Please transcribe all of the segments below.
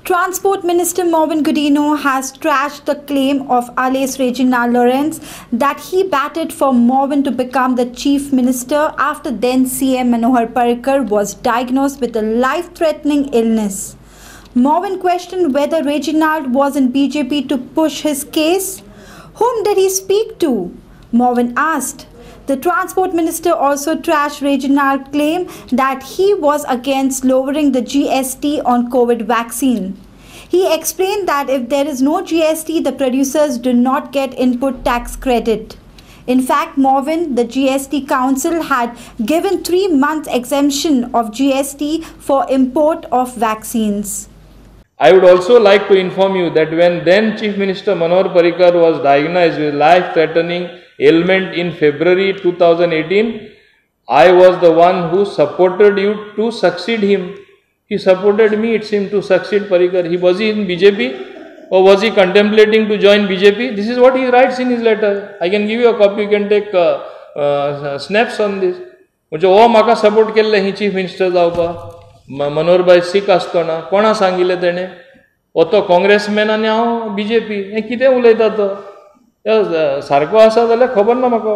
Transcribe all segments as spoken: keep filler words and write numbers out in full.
Transport Minister Mervyn Godino has trashed the claim of alias Reginald Lawrence that he batted for Mervyn to become the Chief Minister after then C M Manohar Parrikar was diagnosed with a life-threatening illness. Mervyn questioned whether Reginald was in B J P to push his case. Whom did he speak to? Mervyn asked. The Transport Minister also trashed Reginald's claim that he was against lowering the G S T on COVID vaccine. He explained that if there is no G S T, the producers do not get input tax credit. In fact, Mervyn, the G S T Council, had given three months exemption of G S T for import of vaccines. I would also like to inform you that when then Chief Minister Manohar Parrikar was diagnosed with life-threatening ailment in February two thousand eighteen, I was the one who supported you to succeed him. He supported me, it seemed, to succeed Parrikar. He was he in B J P or was he contemplating to join B J P? This is what he writes in his letter. I can give you a copy, you can take uh, uh, snaps on this. म्हणजे ओ म्हाका support केल्ले ही chief minister जावपाक. मनोहर भाई सीख आसतना कोणा सांगिल्लें तेणें? ओ तो काँग्रेसमॅन आनी हांव बी जे पी. हें कितें उलयता तो? सारको आसा जाल्यार खबर ना म्हाका.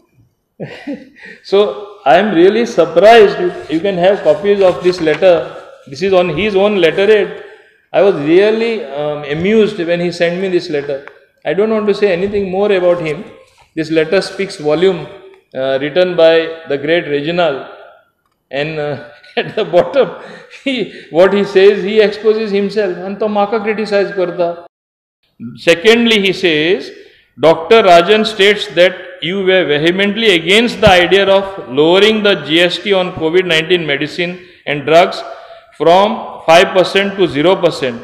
So I am really surprised. You can have copies of this letter. This is on his own letterhead. I was really um, amused when he sent me this letter. I don't want to say anything more about him. This letter speaks volume, uh, written by the great Reginald. And uh, at the bottom, he, what he says, he exposes himself. And to maka criticize karta. Secondly, he says, Doctor Rajan states that you were vehemently against the idea of lowering the G S T on COVID nineteen medicine and drugs from five percent to zero percent.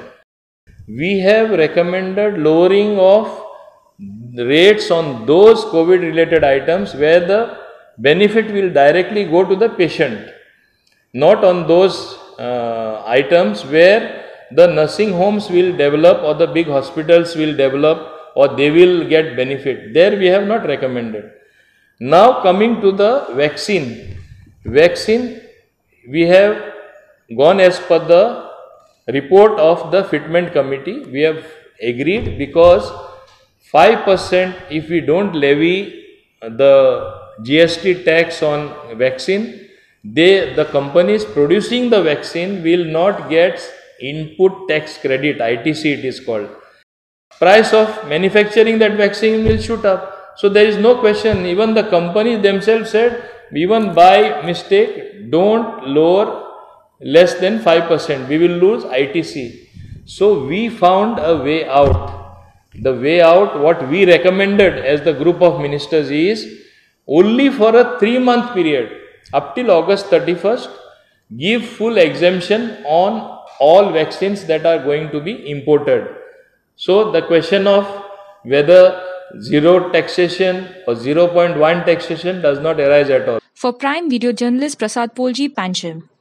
We have recommended lowering of rates on those COVID related items where the benefit will directly go to the patient, not on those uh, items where the nursing homes will develop or the big hospitals will develop or they will get benefit. There we have not recommended. Now coming to the vaccine. Vaccine, we have gone as per the report of the fitment committee. We have agreed because five percent if we don't levy the G S T tax on vaccine, they, the companies producing the vaccine will not get input tax credit, I T C it is called. Price of manufacturing that vaccine will shoot up. So there is no question. Even the companies themselves said, even by mistake, don't lower less than five percent. We will lose I T C. So we found a way out. The way out, what we recommended as the group of ministers is only for a three month period, up till August thirty-first, give full exemption on all vaccines that are going to be imported. So the question of whether zero taxation or zero point one taxation does not arise at all. For Prime Video journalist Prasad Polji, Pancham.